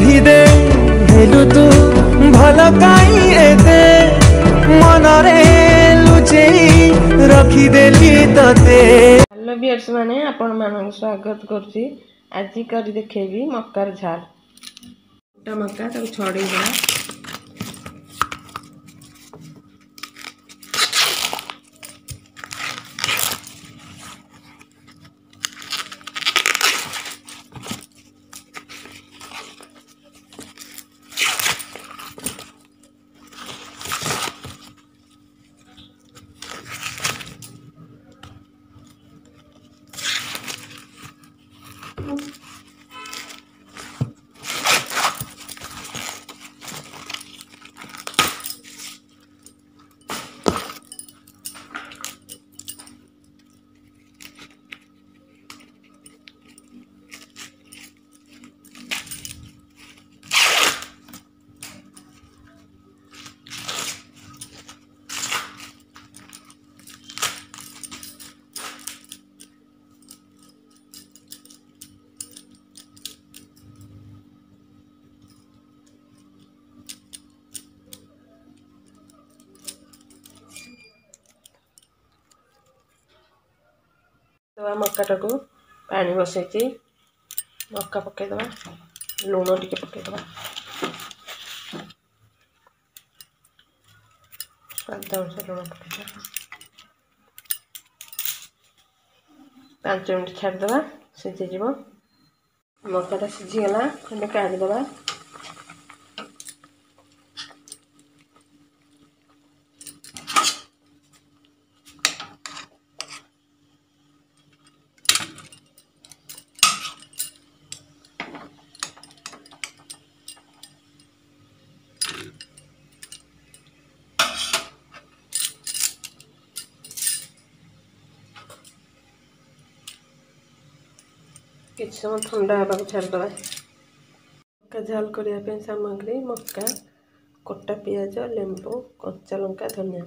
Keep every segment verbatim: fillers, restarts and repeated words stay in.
कहीदे हेलु तू भल काई एते मनरे लुचेई रखिदेली तते। हेलो व्यूअर्स माने आपण मानक स्वागत करछि। आज करी देखेबी मक्कार झाल। मोटा मक्का ताको छड़ेई देला। दवा मक्का को पानी बसई मक्का पकईदवा लुण टिके पकईदवा स्वाद अनुसार लुण पकईदवा पांच मिनट छाड़दवा सीझीज मक्काटा सीझीगला खंडे काढ़ीदवा। किसी समय ठंडा होगा छाड़दवा। मक्का झाल करने सामग्री मक्का कटा पियाज लेंबू कच्चा लंका धनिया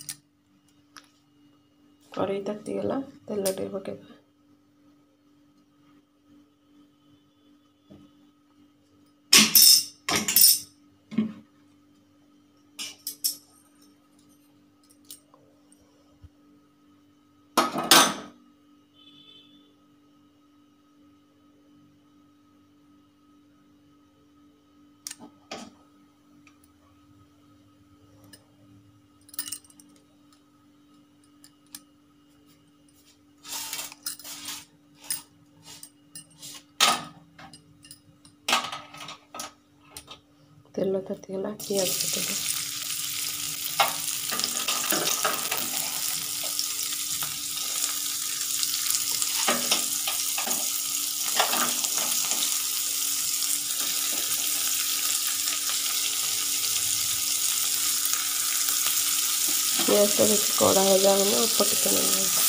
कड़ई तातीगला तेल टे पकेଇବା। तेल तातीगला पियाज पकेଇବା। पियाज बेस कड़ा हो जाए पटके नहीं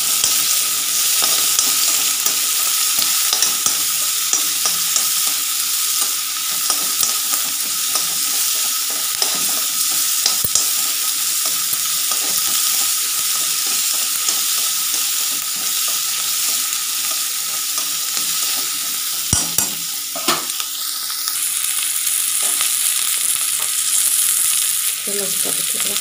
लंका पकेଇବା।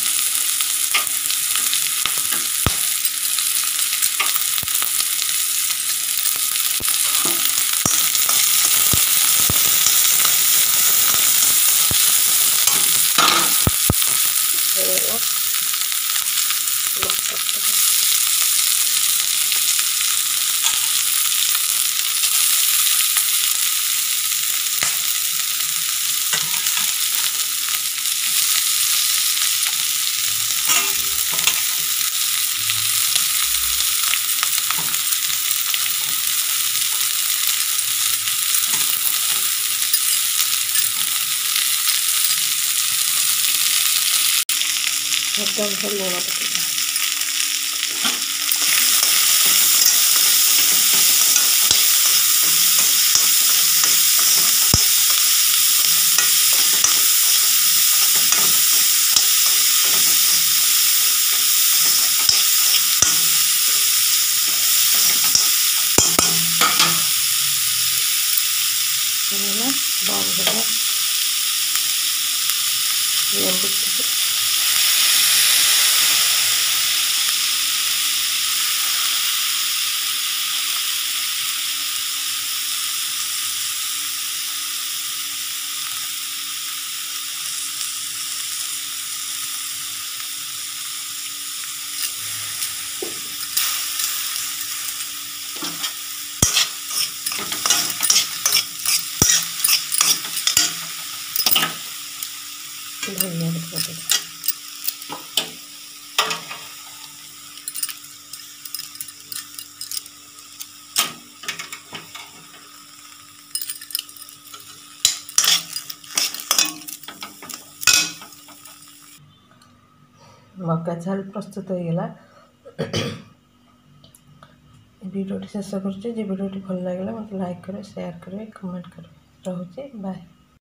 एकदम से लूण पकेଇବା। ବାରଗଡ଼ା ଲେମ୍ବୁ ଟିକେ धनिया पत्र मक्का झाल प्रस्तुत हो गला। वीडियो शेष कर वीडियो भल लगे मत लाइक करें, शेयर करें, कमेंट करें। रहुचे बाय।